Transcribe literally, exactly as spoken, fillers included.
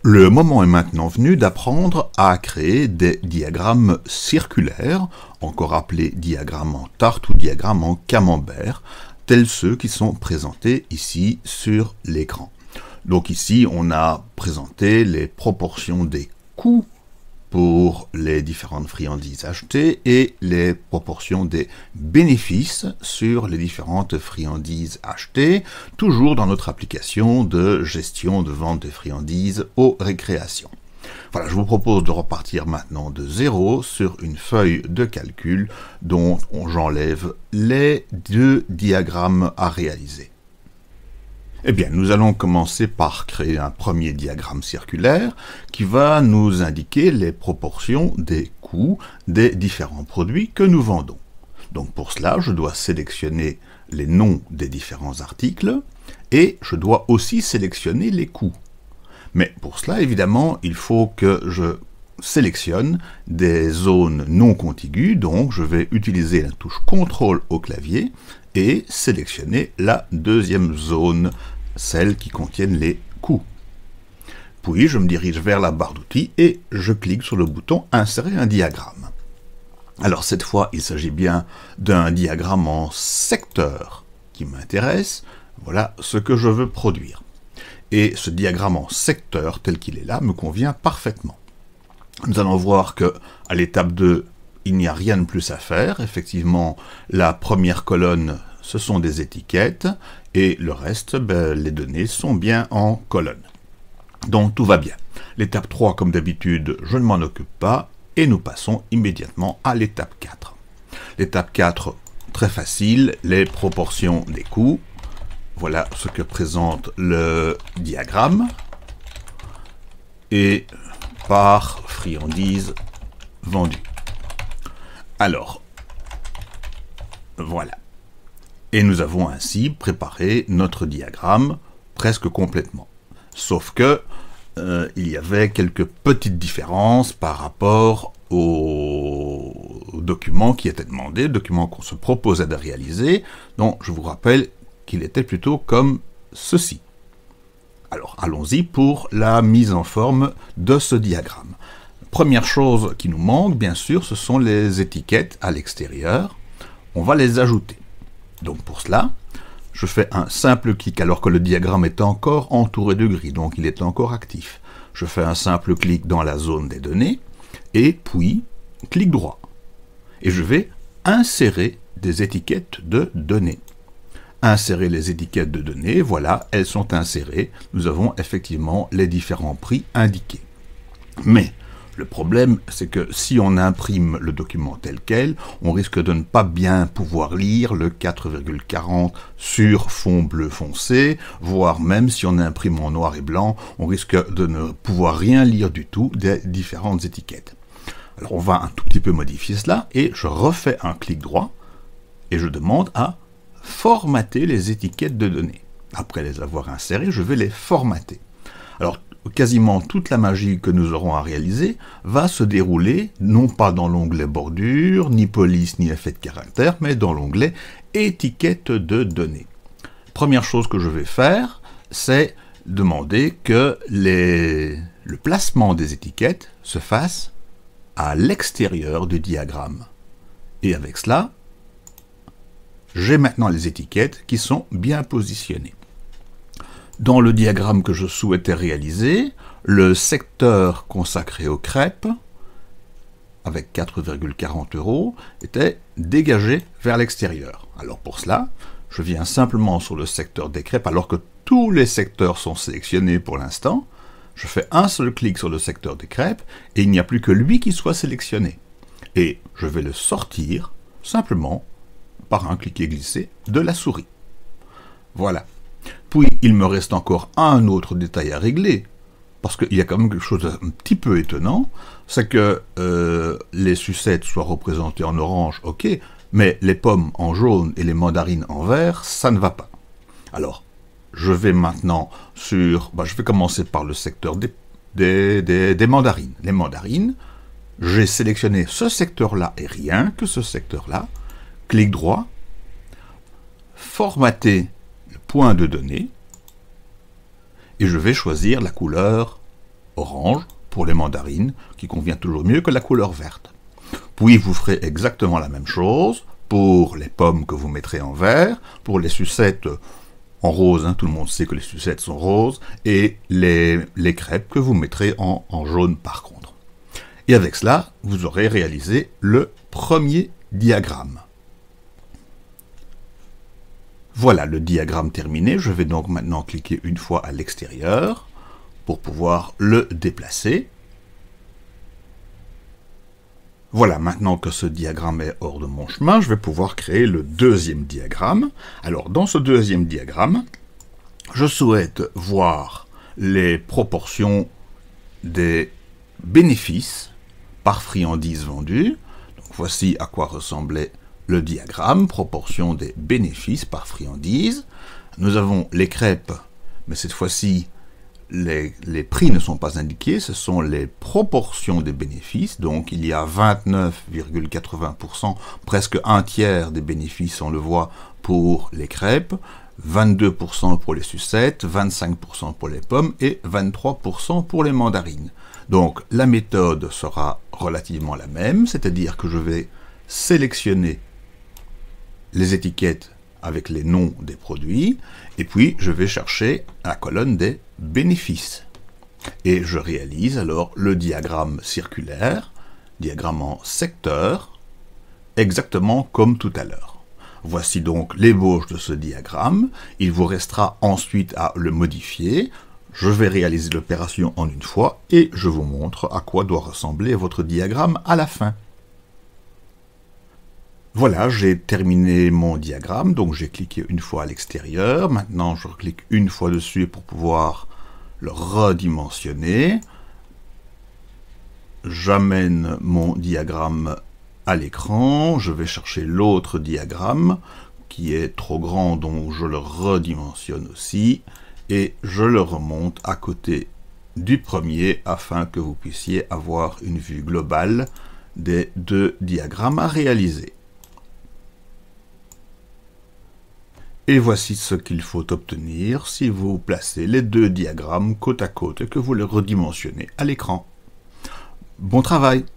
Le moment est maintenant venu d'apprendre à créer des diagrammes circulaires, encore appelés diagrammes en tarte ou diagrammes en camembert, tels ceux qui sont présentés ici sur l'écran. Donc ici, on a présenté les proportions des coûts pour les différentes friandises achetées et les proportions des bénéfices sur les différentes friandises achetées, toujours dans notre application de gestion de vente des friandises aux récréations. Voilà, je vous propose de repartir maintenant de zéro sur une feuille de calcul dont j'enlève les deux diagrammes à réaliser. Eh bien, nous allons commencer par créer un premier diagramme circulaire qui va nous indiquer les proportions des coûts des différents produits que nous vendons. Donc pour cela, je dois sélectionner les noms des différents articles et je dois aussi sélectionner les coûts. Mais pour cela, évidemment, il faut que je sélectionne des zones non contiguës, donc je vais utiliser la touche contrôle au clavier et sélectionner la deuxième zone, celle qui contiennent les coûts. Puis je me dirige vers la barre d'outils et je clique sur le bouton Insérer un diagramme. Alors cette fois, il s'agit bien d'un diagramme en secteur qui m'intéresse. Voilà ce que je veux produire. Et ce diagramme en secteur tel qu'il est là me convient parfaitement. Nous allons voir que à l'étape deux, il n'y a rien de plus à faire. Effectivement, la première colonne, ce sont des étiquettes, et le reste, ben, les données sont bien en colonne. Donc tout va bien. L'étape trois, comme d'habitude, je ne m'en occupe pas, et nous passons immédiatement à l'étape quatre. L'étape quatre, très facile, les proportions des coûts. Voilà ce que présente le diagramme. Et par friandise vendue. Alors, voilà. Et nous avons ainsi préparé notre diagramme presque complètement. Sauf que euh, il y avait quelques petites différences par rapport au document qui était demandé, document qu'on se proposait de réaliser. Donc je vous rappelle qu'il était plutôt comme ceci. Alors allons-y pour la mise en forme de ce diagramme. Première chose qui nous manque, bien sûr, ce sont les étiquettes à l'extérieur. On va les ajouter. Donc pour cela, je fais un simple clic alors que le diagramme est encore entouré de gris, donc il est encore actif. Je fais un simple clic dans la zone des données, et puis clic droit. Et je vais insérer des étiquettes de données. Insérer les étiquettes de données, voilà, elles sont insérées. Nous avons effectivement les différents prix indiqués. Mais le problème, c'est que si on imprime le document tel quel, on risque de ne pas bien pouvoir lire le quatre virgule quarante sur fond bleu foncé, voire même si on imprime en noir et blanc, on risque de ne pouvoir rien lire du tout des différentes étiquettes. Alors on va un tout petit peu modifier cela, et je refais un clic droit, et je demande à formater les étiquettes de données. Après les avoir insérées, je vais les formater. Alors, quasiment toute la magie que nous aurons à réaliser va se dérouler non pas dans l'onglet bordure, ni police, ni effet de caractère, mais dans l'onglet étiquette de données. Première chose que je vais faire, c'est demander que les... le placement des étiquettes se fasse à l'extérieur du diagramme. Et avec cela, j'ai maintenant les étiquettes qui sont bien positionnées. Dans le diagramme que je souhaitais réaliser, le secteur consacré aux crêpes, avec quatre virgule quarante euros, était dégagé vers l'extérieur. Alors pour cela, je viens simplement sur le secteur des crêpes, alors que tous les secteurs sont sélectionnés pour l'instant. Je fais un seul clic sur le secteur des crêpes, et il n'y a plus que lui qui soit sélectionné. Et je vais le sortir, simplement, par un cliquer glissé de la souris. Voilà. Puis, il me reste encore un autre détail à régler, parce qu'il y a quand même quelque chose d'un petit peu étonnant, c'est que euh, les sucettes soient représentées en orange, ok, mais les pommes en jaune et les mandarines en vert, ça ne va pas. Alors, je vais maintenant sur... Bah, je vais commencer par le secteur des, des, des, des mandarines. Les mandarines, j'ai sélectionné ce secteur-là et rien que ce secteur-là, clic droit, formater le point de données, et je vais choisir la couleur orange pour les mandarines, qui convient toujours mieux que la couleur verte. Puis vous ferez exactement la même chose pour les pommes que vous mettrez en vert, pour les sucettes en rose, hein, tout le monde sait que les sucettes sont roses, et les, les crêpes que vous mettrez en, en jaune par contre. Et avec cela, vous aurez réalisé le premier diagramme. Voilà le diagramme terminé. Je vais donc maintenant cliquer une fois à l'extérieur pour pouvoir le déplacer. Voilà, maintenant que ce diagramme est hors de mon chemin, je vais pouvoir créer le deuxième diagramme. Alors, dans ce deuxième diagramme, je souhaite voir les proportions des bénéfices par friandises vendues. Donc, voici à quoi ressemblait le diagramme, proportion des bénéfices par friandises. Nous avons les crêpes, mais cette fois-ci, les, les prix ne sont pas indiqués, ce sont les proportions des bénéfices. Donc il y a vingt-neuf virgule quatre-vingts pour cent, presque un tiers des bénéfices, on le voit, pour les crêpes, vingt-deux pour cent pour les sucettes, vingt-cinq pour cent pour les pommes et vingt-trois pour cent pour les mandarines. Donc la méthode sera relativement la même, c'est-à-dire que je vais sélectionner les étiquettes avec les noms des produits, et puis je vais chercher la colonne des bénéfices. Et je réalise alors le diagramme circulaire, diagramme en secteur, exactement comme tout à l'heure. Voici donc l'ébauche de ce diagramme. Il vous restera ensuite à le modifier. Je vais réaliser l'opération en une fois et je vous montre à quoi doit ressembler votre diagramme à la fin. Voilà, j'ai terminé mon diagramme, donc j'ai cliqué une fois à l'extérieur. Maintenant, je clique une fois dessus pour pouvoir le redimensionner. J'amène mon diagramme à l'écran. Je vais chercher l'autre diagramme qui est trop grand, donc je le redimensionne aussi. Et je le remonte à côté du premier afin que vous puissiez avoir une vue globale des deux diagrammes à réaliser. Et voici ce qu'il faut obtenir si vous placez les deux diagrammes côte à côte et que vous les redimensionnez à l'écran. Bon travail!